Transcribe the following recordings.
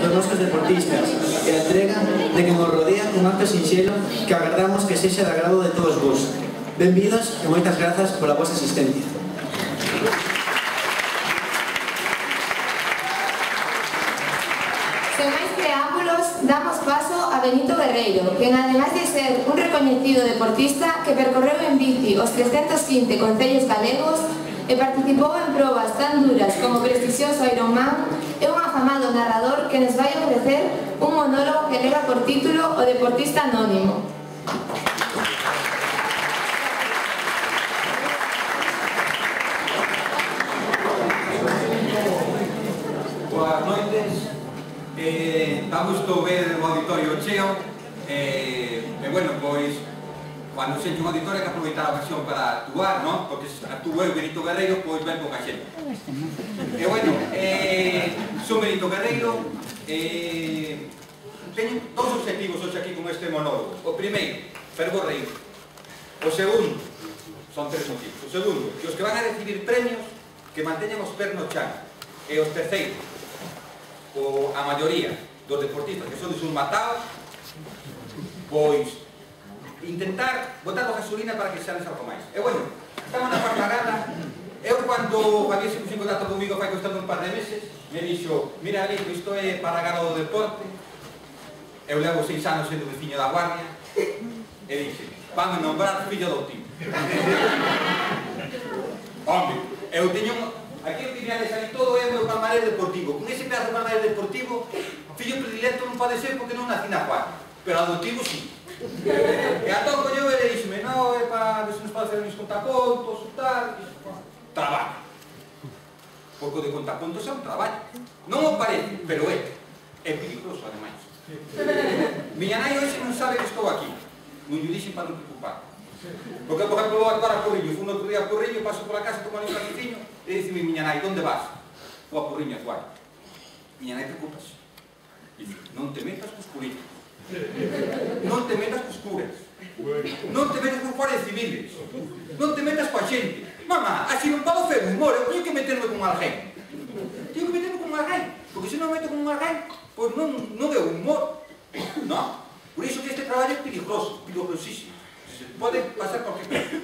os nosos deportistas e a entrega de que nos rodea un acto sinxelo que agardamos que sexa de agrado de todos vos. Benvidos e moitas grazas pola vosa asistencia. Sen máis preámbulos, damos paso a Benito Guerreiro, que ademais de ser un recoñecido deportista que percorreu en bici os 315 concellos galegos e participou en probas tan duras como o prestixioso Ironman, é un afamado narrador que nos vai ofrecer un monólogo que leva por título O deportista anónimo. Boas noites, dá gusto ver o auditorio cheo e, bueno, pois, cando se un auditorio hai que aproveitar a ocasión para actuar, non? Porque se actúo eu, Benito Guerreiro, pois ven poca xente. E, bueno, son Benito Guerreiro, teño dous objetivos hoxe aquí con este monólogo. O primeiro, fervor reír. O segundo, son tres motivos. O segundo, que os que van a recibir premios que manteñan os pés no chan. E os terceiros, a maioría dos deportistas que son desmatados, pois intentar botar a gasolina para que sales algo máis. E, bueno, estamos na cuarta gala. Eu, cando Javier se puxo en contacto comigo fai costando un par de meses, me dixo: mira, Alico, isto é para a gala do deporte. Eu levo 6 anos sendo veciño da Guardia e dixe: van a nombrar fillo adoptivo. Hombre, eu teño aquí o que ali todo é o meu palmarés deportivo. Con ese pedazo de palmarés deportivo, fillo predilecto non pode ser porque non nací na Guardia, pero adoptivo sí. E a toco eu e dixeme: non, é para ver se nos pode fazer uns contacontos ou tal. Traballo. Porque o de contacontos é un traballo. Non o parece, pero é. É peligroso, ademais. Miña nai hoxe non sabe que estou aquí. Non lle dixen para non preocupar. Porque, por exemplo, vou actuar a Porriño. Fui un outro día a Porriño, paso por a casa, tomo un cafeciño e dicime miña nai: onde vas? Vou a Porriño a actuar. Miña nai preocupase. Dice: non te metas cos políticos. Non te metas cos curas. Non te metas cos guardias civiles. Non te metas coa xente. Mamá, así non podo fer humor, eu teño que meterme con alguén. Teño que meterme con alguén, porque se non me meto con alguén, pois non é humor. Non? Por iso que este traballo é peligroso, peligrosísimo. Se pode pasar cualquier cosa.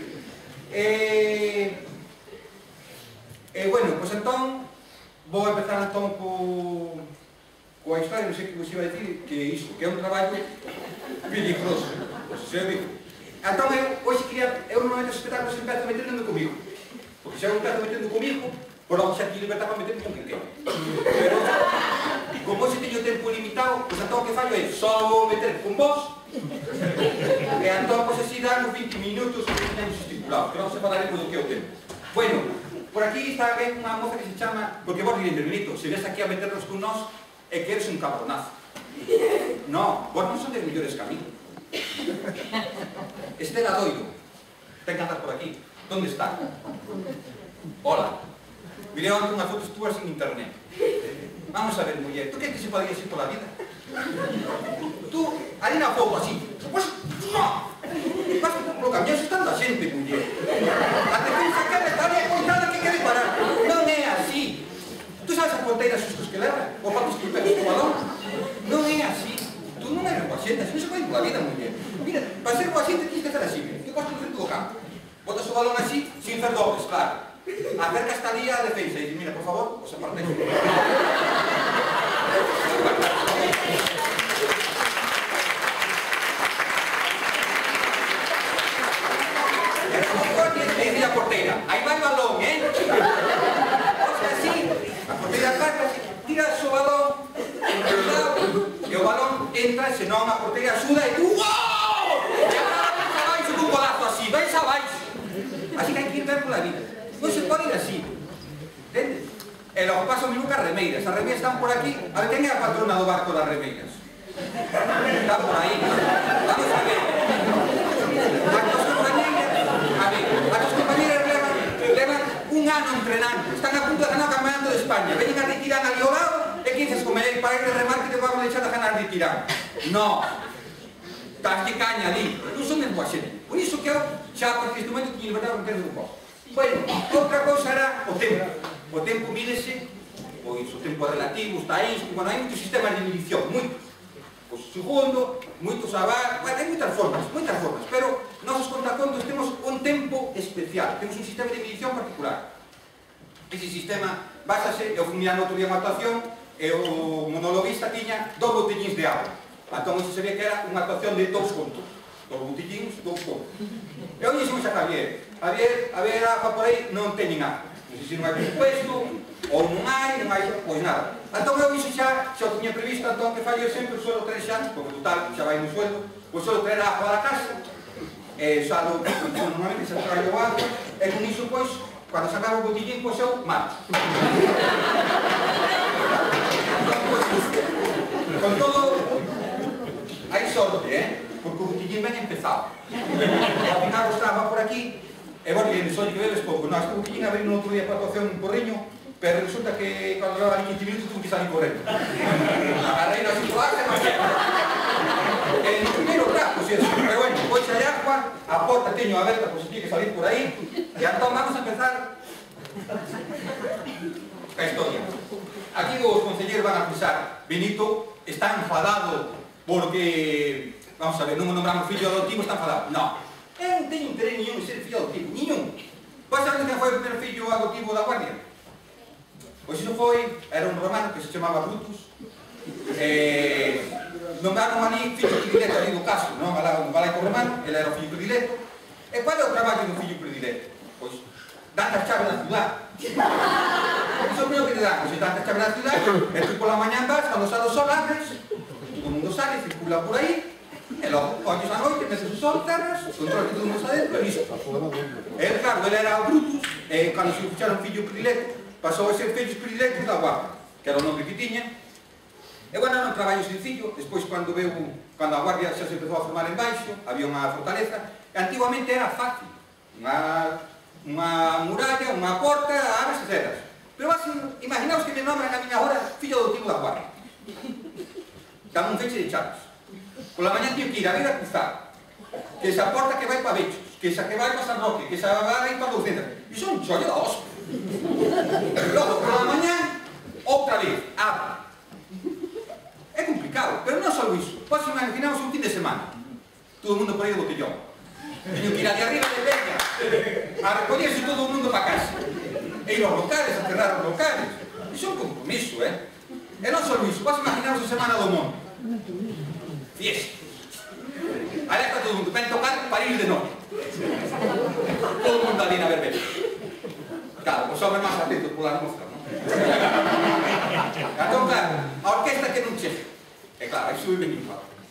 Bueno, pois entón vou empezar entón coa historia, non sei que vos iba a dicir, que iso, que é un traballo peligroso. Se eu digo. Entón eu normalmente os espectáculos empezo metendo comigo. Porque se eu empezo metendo comigo, por logo xa ti libertad para meterme con quen quero. Pero, como se teño tempo limitado, pois entón o que fallo é só vou meter con vos, e entón pois así dan uns 20 minutos que teñemos estipulados, que non se falaremos do que é o tempo. Bueno, por aquí está ben unha moza que se chama, porque vos diré, Benito, se ves aquí a meternos con nós, é que eres un cabronazo. Non, vos non son de mellores que a mí. Estela Doiro, ten que andar por aquí. ¿Dónde está? Hola. Mirei onde unhas fotos túas en internet. Vamos a ver, muller, tú que se podías ir pola vida? Tú, ali na foto así, vas polo camión estando a xente, muller. A defensa que me está ali contada que quere parar. Non é así. Tú sabes a porteira sustos que leva? O patos que pegas co balón? Non é así. Tú non eres boa xente, así non se pode ir pola vida, muller. Mira, para ser boa xente tienes que hacer así, que costa no centro do campo. Botas o balón así, sin fer dobles, claro. Acerca hasta ali a defensa e dice: mira, por favor, os apartéis. E dice a porteira: aí vai o balón, O sea, así, a porteira carga, tiras o balón, e o balón entra, senón a porteira axuda e tú, ¡wow! E agora vais abaixo dun golazo así, vais abaixo. Así que hai que ir ben pola vida. Non se pode ir así. Entendes? E logo paso minuto as remeiras. As remeiras están por aquí. A ver, quen é a patrona do barco das remeiras? Está por aí. Vamos a ver. As compañeras levan un ano entrenando. Están a punto de ganar o campeonato de España. Veñen a retirar ali ao lado e que dices como para ir de remar que te vamos a deixar de ganar retirar. No. Estás que caña ali. Non son ben boa xente. Por iso que eu xa a partir deste momento teño libertad para meter un poco. Bueno, outra cousa era o tempo. O tempo mídese pois o tempo relativo, está aí, bueno, hai moitos sistemas de medición, moitos. Pois segundo, moitos abar, bueno, hai moitas formas, pero nosos contracontos temos un tempo especial, temos un sistema de medición particular. Ese sistema básase, eu fui mirando outro día unha actuación, e o monologuista tiña 2 botellíns de agua. Entón, iso se ve que era unha actuación de 2 contos. 2 botellíns, 2 contos. Eu dixemos a Javier, a ver, agua por aí non teñen agua. Non sei se non hai presupuesto, ou non hai, pois nada. Entón, eu dixo xa o tiña previsto, entón, que falle sempre o suelo traer xa, porque total, xa vai no suelo, o suelo traer a agua da casa, e xa normalmente xa traio agua, e con iso, pois, cando se acaba o botellín, pois eu mato. Con todo, hai sorte, porque o botellín ben empezado. Ao final os traba por aquí, e bueno, e soy que bebes pouco. No, este botellín abrí no outro día para actuación un porriño, pero resulta que cando leva 15 minutos tuve que salir correndo. Agarrei na circular, se marchei. En primeiro trapo, si eso. Pero bueno, pois hai agua, a porta teño aberta por se tiene que salir por aí, e entón vamos a empezar a historia. Aquí os concelleiros van a pensar, Benito está enfadado porque, vamos a ver, non me nombramos fillo adoptivo, está enfadado. Non, eu non teño interés niñón en ser fillo adoptivo, niñón. Pois saben quen foi o primeiro fillo adoptivo da Guardia? Pois iso foi, era un romano que se chamaba Brutus. Nombraron ali fillo predilecto ali do caso, non? Galaico romano, ele era o fillo predilecto. E qual é o traballo do fillo predilecto? Pois, dan as chaves da ciudad. Iso é o primeiro que te dan, pois, dan as chaves da ciudad, e tú pola mañá vas, cando xa do sol abres, todo o mundo sale, circula por aí, e logo, colles a noite, metes o sol, cerras, controlas que todo o mundo está dentro, e listo. Ele, claro, ele era o Brutus, e cando se ficharon fillo predilecto, pasou a ser fillos predilectos da Guardia, que era o nome que tiña. E bueno, era un traballo sencillo. Despois, cando a Guardia xa se empezou a formar en baixo, había unha fortaleza, e antiguamente era fácil, unha muralla, unha porta, abres e cerras. Pero imaginaos que me nombran a miña hora fillo adoptivo da Guardia. Dan un feche de chaves. Pola mañá tío que ir a ver a cruzar, que esa porta que vai para Bechos, que esa que vai para San Roque, que esa vai para 200. Iso é un chollo da hostia. Logo, pola mañá, outra vez, abre. É complicado, pero non só iso. Pois imaginamos un fin de semana. Todo o mundo por aí do botellón. Teño que ir ali arriba de Peña a recollerse todo o mundo para casa. E ir aos locales, a cerrar os locales. Iso é un compromiso, E non só iso. Pois imaginamos a Semana do Monte. Fiesta. Ali está todo o mundo. Ven tocar para ir de noite. Todo o mundo ali na verbena. Claro, os homens máis atentos polas mostras, non? Entón, claro, a orquesta que non chega. E claro, aí sube Benito.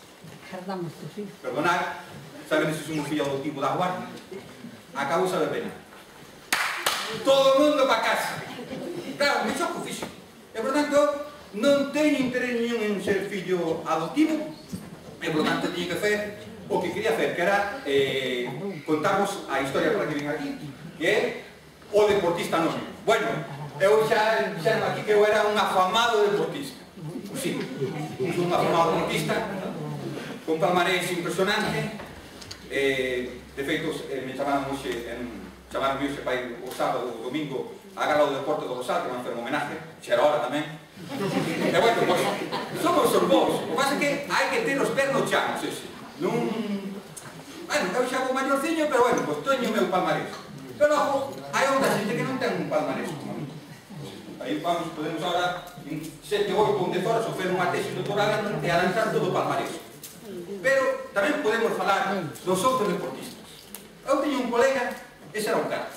Perdonad, saben se son un fillo adoptivo da Guardia? Acabou a verbena. Todo o mundo para casa. Claro, me choco fixo. E, por tanto, non teño interés niñón en ser fillo adoptivo, e, por tanto, teño que fer o que quería fer, que era contarvos a historia para que ven aquí, que é o deportista non. Bueno, eu xa aquí que eu era un afamado deportista. Sí, un afamado deportista, con palmarés impresionante. De feito, me chamaron hoxe para ir o sábado, o domingo, a gala do deporte do Rosal, que van a fer un homenaje, xa era hora tamén. E bueno, pois, somos os bons. O que pasa é que hai que ter os pés no chamos, ese. Bueno, eu xa vou maiorciño, pero bueno, pois teño o meu palmarés. Pero logo, hai outra xente que non ten un palmarés como a mí. Aí podemos agora, en 7, 8 ou 10 horas, facer unha tesis doctoral e analizar todo o palmarés. Pero tamén podemos falar dos outros deportistas. Eu teño un colega, ese era un crack.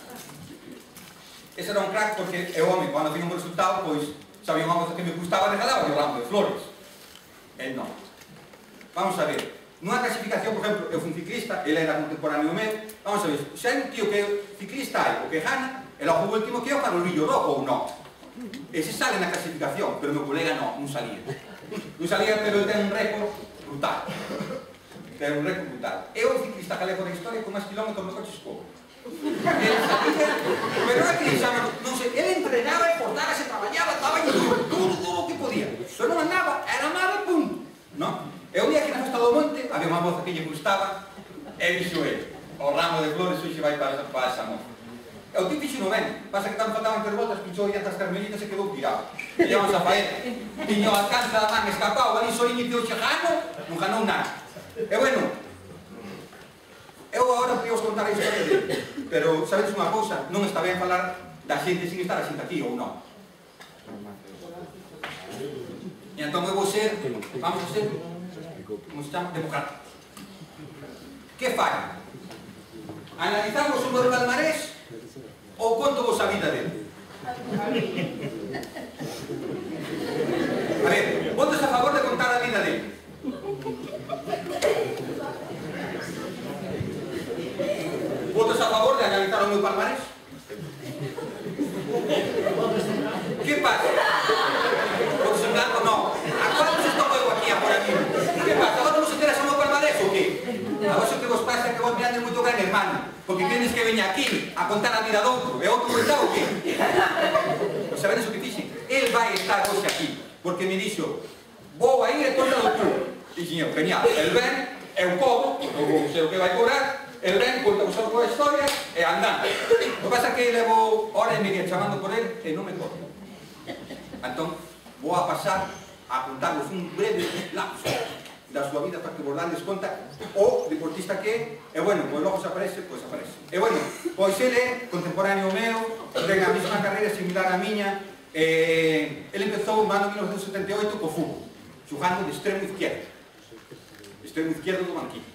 Ese era un crack porque é o home, cando tiña un resultado, pois, sabía unha cosa que me gustaba, regalaba o ramo de flores. El non. Vamos a ver. Nunha clasificación, por exemplo, eu fui un ciclista, ele era contemporáneo meu, vamos a ver, se hai un tío que é ciclista hai o que gana, e logo o último que é o farolillo rojo ou non. Ese sale na clasificación, pero o meu colega non salía. Non salía, pero ele ten un récord brutal. Ten un récord brutal. É o ciclista galego da historia con máis kilómetros no coche escobo. Ele salía, pero é que non sei, ele entrenaba e portábase, traballaba, estaba todo o que podía. Pero non andaba, era nada e punto. Non? E un día que na festa do monte, había unha moza que lle gustaba, e dixo ele, o ramo de flores hoxe vai para esa moza. E o tío fixo no ben, pasa que tan faltaban 3 voltas, pinchou aí as carmelitas e quedou tirado. E llevamos a faena. Tiño o alcance da man escapado, ali soliño e dixo gano, non ganou nada. E bueno, eu agora podíamos contar a historia dele, pero sabedes unha cousa, non está ben falar da xente sin estar a xente aquí ou non. E entón eu vou ser, vamos a ser, como se chama, democráticos. Que fai? Analizamos o meu palmarés ou conto vos a vida dele? A ver, votos a favor de contar a vida dele? Votos a favor de analizar o meu palmarés? Que pasa? Votos en blanco? No. A cuántos estou eu aquí a por aquí? Que pasa? Agora vos interesa o meu palmarés ou que? A vos o que vos pasa é que vos mirando moito gran hermano, porque tienes que veña aquí a contar a vida de outro, e outro coitado o que? Sabedes o que dixen? El vai estar hoxe aquí, porque me dixo, vou a ir e contalo tú. Dixen eu, genial, el ven, eu como, non sei o que vai cobrar, el ven, conta vos a historia, e andando. O que pasa é que levo hora e media chamando por el, e non me corre. Entón, vou a pasar a contarvos un breve lapso da súa vida para que vos dades conta o deportista que é, e bueno, pois logo se aparece, pois aparece. E bueno, pois ele é contemporáneo meu, ten a mesma carreira similar á miña, ele empezou no ano 1978 co fútbol, xogando de extremo izquierdo do banquillo.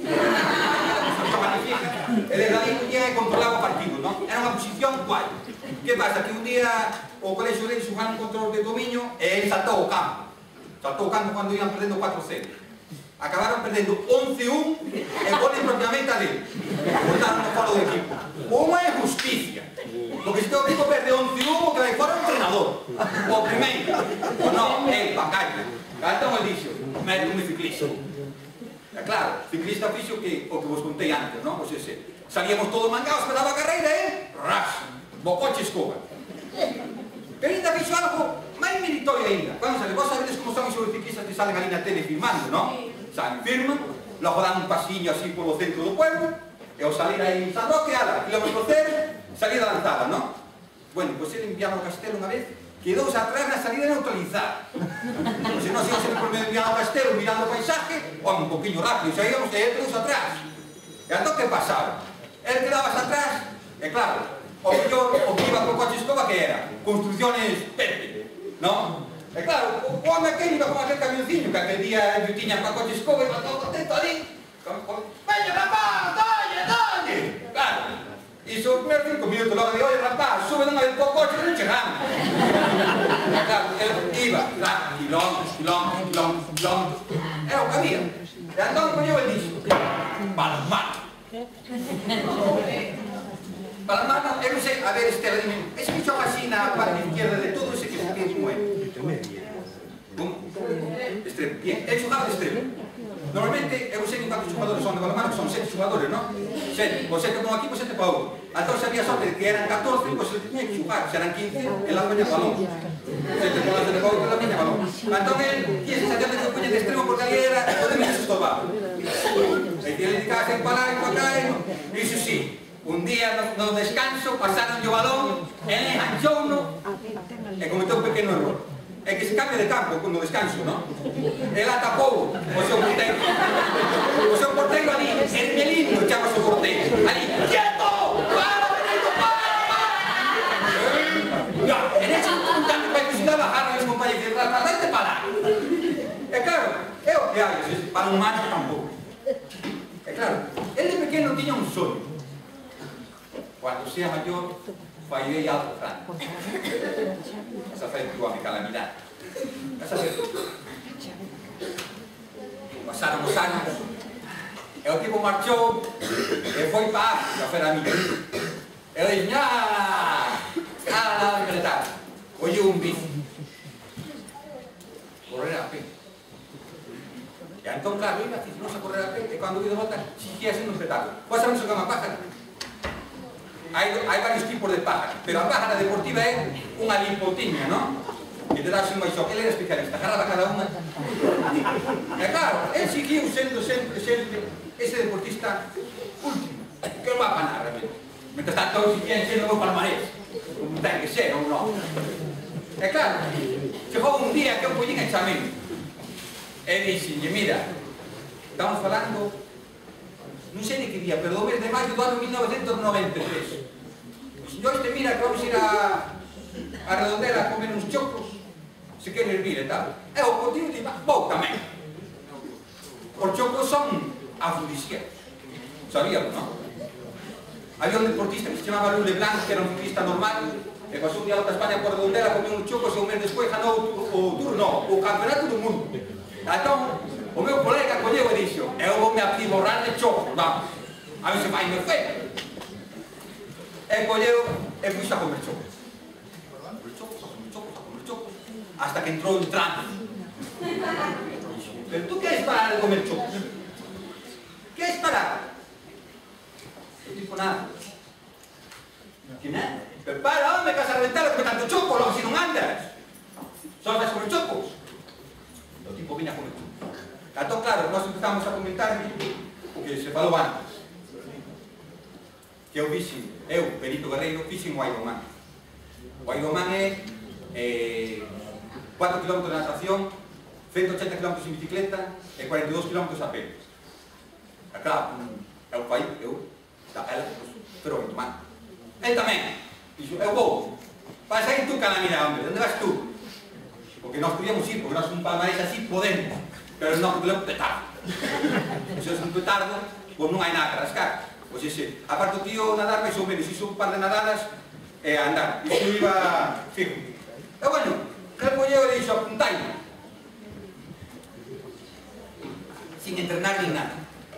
Ele radicía e controlaba o partido, non? Era unha posición guai. Que pasa? Que un día o colexio dele xogando un control de dominio e ele saltou o campo. Saltou o campo cando iban perdendo 4-0. Acabaron perdendo 11-1 e ponen propiamente a dele. Botaron no foro do equipo. Unha injusticia. Porque se o equipo perde 11-1, o que vai fora é o entrenador. O primeiro. O non, el, Pacaña. Entón el dixo, mete un ciclista. E claro, ciclista fixo que o que vos contei antes, non? O sea, salíamos todos mangados, esperaba a carreira, ras, bo coche escoba. Pero ainda fixo algo máis meritorio ainda. Vamos a ver, vos sabedes como son os ciclistas que salen ali na tele filmando, non? Salen, firman, logo dan un pasiño así polo centro do pueblo, e ao salir aí en San Roque, ala, kilómetro cero, salida lanzada, non? Bueno, pois ele enviaba ao castelo unha vez, quedouse atrás na salida neutralizada. Se non se sempre por medio enviado ao castelo, mirando o paisaje, un poquinho rápido, xa íbamos, e ele quedouse atrás. E entón que pasaba? Ele quedabas atrás, e claro, o mellor, o que iba co coche escoba que era? Construcciones Pepe, non? E claro, o home aquel iba con aquel camionciño, que aquel día eu tiña co coche escoba, iba todo contento ali, veña rapaz, dalle! Claro, iso os primeiros 5 minutos, logo de, oye rapaz, sube dunha vez po coche que non chegamos. E claro, ele iba, claro, quilómetros, era o que había. E entón coñeu e dixo, Balmar. Balmar, eu non sei, a ver, Estela, dime, ese que xoga así na parte izquierda de todo ese que se que como é? Como? Extremo, bien, ele xogaba de extremo. Normalmente, eu sei cantos xogadores son de Balmar, son 7 xogadores, non? 7, o 7 como aquí, o 7 para outro. Entón, se había sorte de que eran 14, pois ele tiña que xogar, se eran 15, el lá poña balón. 7 con la 7 para outro, el lá poña balón. Entón, ele tiña sensación de que o poña de extremo porque ali era o de menos estorbado. E que ele dedicaba a para e para acá, e iso sí. Un día no descanso pasaron o balón, ele enganchouno e cometeu un pequeno error. É que se cambia de campo no descanso, non? Ele atapou o seu porteiro. O seu porteiro ali, Hermelino, chamase o porteiro. Ali, quieto! Para, Benito, para! En ese instante vai precisar bajar a compañeros de raza, date para. E claro, é o que hai, para un macho tampouco. E claro, ele de pequeno tiña un sonho. Cuando sea mayor, fairei algo grande. Esa foi a mi calamidade. Esa foi. Pasaron os anos, e o tipo marchou, e foi para África, a fer amiga. E eu dixen, nada de militar. Oye un bici. Correr a pé. E entón, claro, iba a correr a pé, e cando vi de volta, xixía sendo un espectáculo. Pois sabemos o que é unha pájara? Hai varios tipos de pájara, pero a pájara deportiva é unha limpotiña, non? Que te dá un baixón. Ele era especialista, agarraba cada unha. E claro, ele seguiu sendo sempre ese deportista último, que non va a panar realmente. Mentre tanto, seguía enchendo o meu palmarés. ten que ser ou non. E claro, chegou un día que eu collín examen e dixenlle, mira, estamos falando, non sei de que día, pero do mes de maio do ano 1993. Yo mira, que vamos a ir a Redondela a comer uns chocos, se queres vir e tal. E o contigo dice, vou tamén. Os chocos son afrodisíacos. Sabíamos, non? Había un deportista que se chamaba Luis Leblanc, que era un futbolista normal, e pasou un día a outra España por Redondela, comeu uns chocos e un mes despois ganou o campeonato do mundo. Entón, o meu colega colleu e dixo, eu vou me atiborrar de chocos, vamos, a ver se vai me feito. E colleu e puxo a comer chocos. A comer chocos, hasta que entrou en trance. Pero tú queres parar de comer chocos? Queres parar? Non digo nada. Que nada? Pero para, home, que vas a reventar con tanto choco, logo se non andas. Só vas comer chocos. O tipo viña a comer chocos. Entón, claro, nós empezamos a comentar o que se falou antes. Que eu fixen, Benito Guerreiro, fixen o Ironman. O Ironman é 4 km de natación, 180 km en bicicleta e 42 km a pé. E claro, eu fai, pero o Ironman. El tamén, dixo, eu vou. Vas a ir tú, Calamina, hombre, onde vas tú? Porque nós podíamos ir, porque nós un palmarés así podemos, pero non podemos un petardo. Se é un petardo, pois non hai nada que rascar. Pois ese, aparte o tío nadar máis ou menos, hizo un par de nadadas e a andar, isto iba fijo. E bueno, que el colleu e dixo, apuntai, sin entrenar nin nada.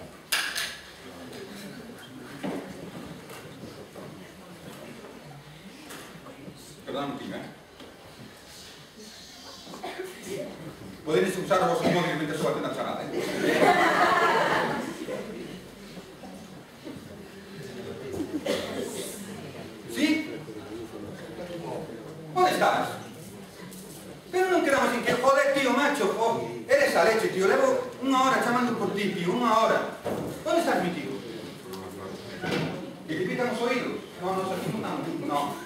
Perdón, un tío, Podedes usar os vosos móviles mentre só atenda a chamada, ¿Sí? ¿Onde estabas? Pero non quedamos en que, joder, tío, macho, eres a leche, tío, levo unha hora chamando por ti, tío, unha hora. ¿Dónde estás, mi tío? ¿Que te pitan os oídos? No, aquí no.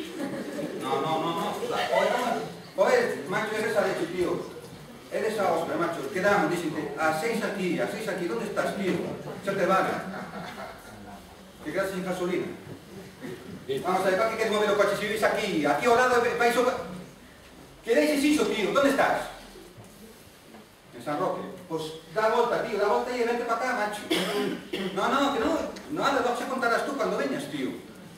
Joder, macho, eres a leche, tío. Eres a ostra, macho. Quedamos, díxente, a 6 aquí, ¿dónde estás, tío? Xa te vale. Que quedas sin gasolina. Vamos a ver, para que queres mover o coche, si vives aquí ao lado, vais o... Que deixes iso, tío, ¿dónde estás? En San Roque. Pois dá a volta, tío, dá a volta e vente para acá, macho. No, que non anda, xa contarás tú cando veñas, tío.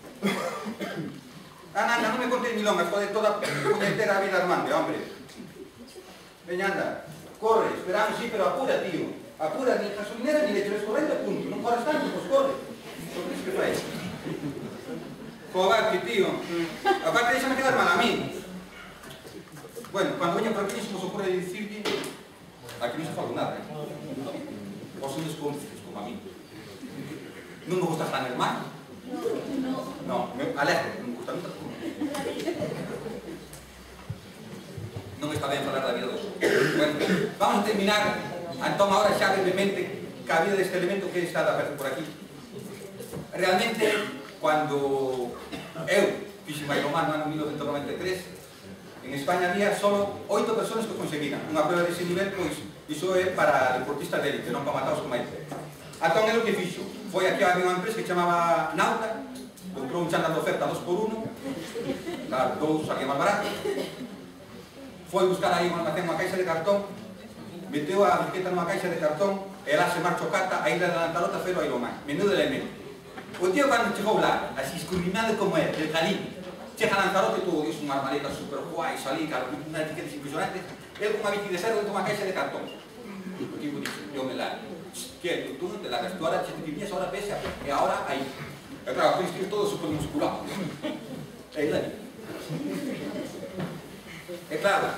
Anda, non me contes milongas, joder, toda puñetera vida armante, hombre. Veña, anda, corre, esperamos, sí, pero apura, tío. Apura, ni gasolinera ni leche, ves correndo, punto. Non corres tanto, pois corre. Por que fai? Joder, que tío. Aparte, déxame quedar mal a mí. Bueno, cando veña por aquí, se nos ocurre dicirle, aquí non se fala nada, Vos son desconocidos, como a mí. Non me gusta estar en el mar? No, me alegro, non me gusta nunca. Non está ben falar da vida dos. Bueno, vamos a terminar, entón, ahora xa brevemente, ca vida deste elemento que está por aquí. Realmente, cando eu fixen Ironman no ano 1993, en España había solo 8 personas que conseguiran unha prueba dese nivel, pois iso é para deportistas de élite, non para matados como élite. Entón, é o que fixo. Foi aquí a unha empresa que chamaba Nauta, comprou un chándal de oferta 2x1, claro, 2 salía máis barato, foi buscar aí un almacén unha caixa de cartón, meteu a bicicleta nunha caixa de cartón, e lá se marchou cata a isla de Lanzarote a fer o Ironman. Menudo elemento. O tío, cando chegou lá, así escurrimado como é, del caliño, chega a Lanzarote todo, dios, unha maleta super guai, salí, claro, unha etiquetas impresionantes, el con unha bici de cerdo dentro dunha caixa de cartón. O tipo dice, yo me la... Que tú non te largas, tú ahora te tenías, ahora pesa, e ahora aí. E claro, tens que ir todo super musculado. E aí la vi. E claro,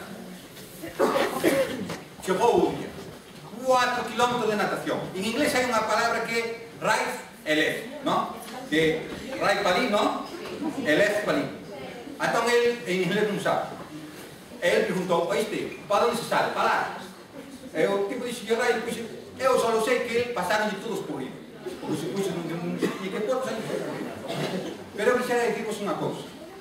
chegou o día. 4 km de natación. En inglés hai unha palabra que é right e left, ¿no? Que right para ali, ¿no? E left para ali. Entón, el en inglés non sabe. E ele preguntou, oíste, para onde se sale? Para lá. E o tipo dixo, eu só sei que pasaron de todos por riba. Pois, non sei que portos aí. Pero eu quixera dicirvos unha cousa.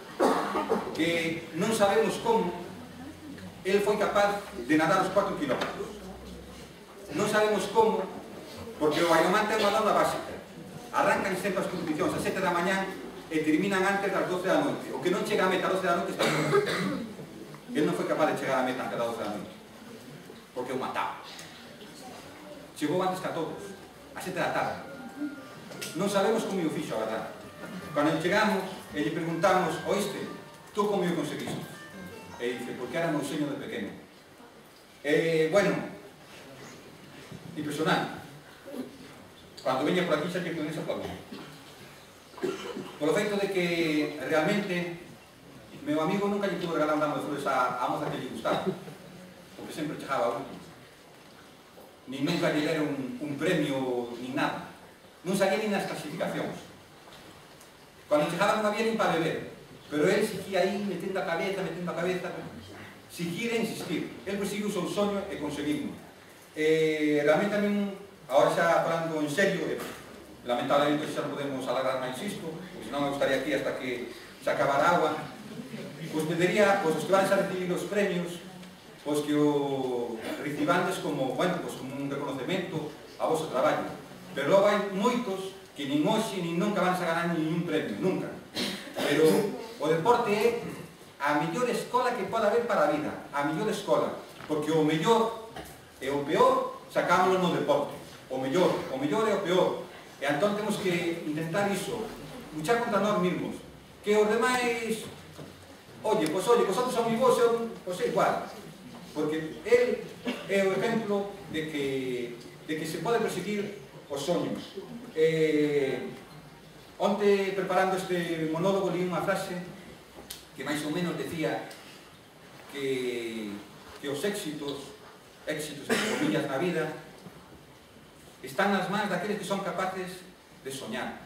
que non sabemos como el foi capaz de nadar os 4 kilómetros. Non sabemos como, porque o Ironman ten unha norma básica. Arrancan sempre as competicións a 7 da mañá e terminan antes das 12 da noite. O que non chega a meta a 12 da noite está fora. El non foi capaz de chegar a meta antes das 12 da noite, porque o mataba. Chegou antes que a todos, a 7 da tarde. Non sabemos como o fixo, a verdade. Cando chegamos e lle preguntamos: oíste, tú como o conseguiste? E dice: porque era meu sueño de pequeno. Bueno, impresionante. Cando veña por aquí xa que con esa aplaudir. Por o feito de que realmente meu amigo nunca lle pudo regalar un ramo de flores a moza que lle gustaba, porque sempre chegaba a último. Ni nunca lle deron un premio, ni nada. Non salía ni nas clasificacións. Cando chegaba non había nin para beber, pero él seguía aí metendo a cabeza, seguir e insistir. Él perseguiu o seu soño e conseguimos. Realmente a min, agora xa falando en serio, lamentablemente xa non podemos alargar máis isto, porque senón me gustaría aquí hasta que se acabara a agua. Pois pediría, pois os que van a recibir os premios, pois que o recibantes como, bueno, pois como un reconocemento a vosso traballo. Pero logo hai moitos que nin hoxe nin nunca van a ganar ningún premio, nunca. Pero o deporte é a mellor escola que pode haber para a vida, a mellor escola, porque o mellor e o peor sacámoslo no deporte. O mellor e o peor. E entón temos que intentar iso, luchar contra nós mesmos, que os demais, pois vosotros son moi vos, pois é igual, porque él é o exemplo de que se pode perseguir os soños. Onte, preparando este monólogo, li unha frase que máis ou menos decía que os éxitos, entre comillas, na vida, están nas mans daqueles que son capaces de soñar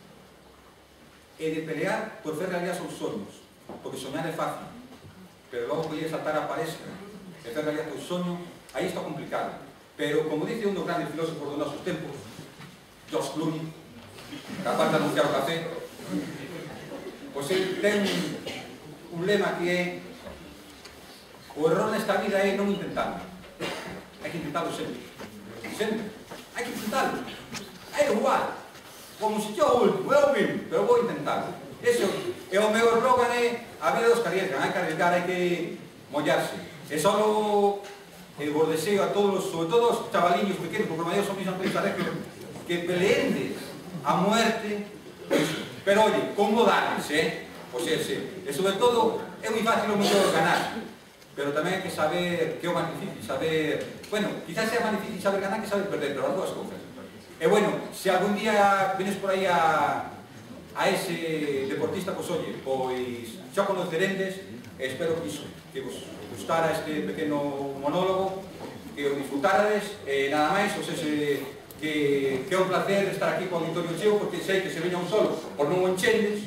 e de pelear por fer realidad os seus soños, porque soñar é fácil, pero logo poder saltar a palestra e fer realidad o soño, aí está complicado. Pero, como dice un dos grandes filósofos dos nosos tempos, George Clooney, capaz de anunciar o café, pois ele ten un lema que é: o error nesta vida é non intentalo, hai que intentalo sempre, hai que intentalo, é igual, como se yo o último, é o mismo, pero vou intentalo. Eso é o meu eslogan, é a vida dos que arriesgan, hai que arriesgar, hai que mollarse. E só vos deseo a todos, sobre todo os chavaliños pequenos, porque o maior son mis anteriores, que peleendes a muerte, pero oye, con modales, pois ese. E sobre todo, é moi fácil o mellor ganar, pero tamén hai que saber que é o máis difícil, saber, bueno, quizás sea máis difícil saber ganar que saber perder, pero as dúas cousas. E bueno, se algún día vienes por aí a ese deportista, pois oye, pois xa conocerendes, espero que iso, que vos gustara este pequeno monólogo, que o disfrutarades, e nada máis, o ese que é un placer estar aquí co auditorio cheo, porque sei que se veña un solo por non o enchendes.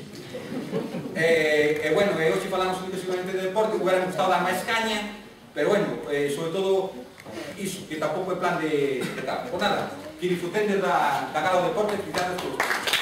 E bueno, hoxe falamos exclusivamente de deporte, que hubiera gustado dar máis caña, pero bueno, sobre todo iso, que tampouco é plan de tal. Por nada, que disfruten da gala do deporte, que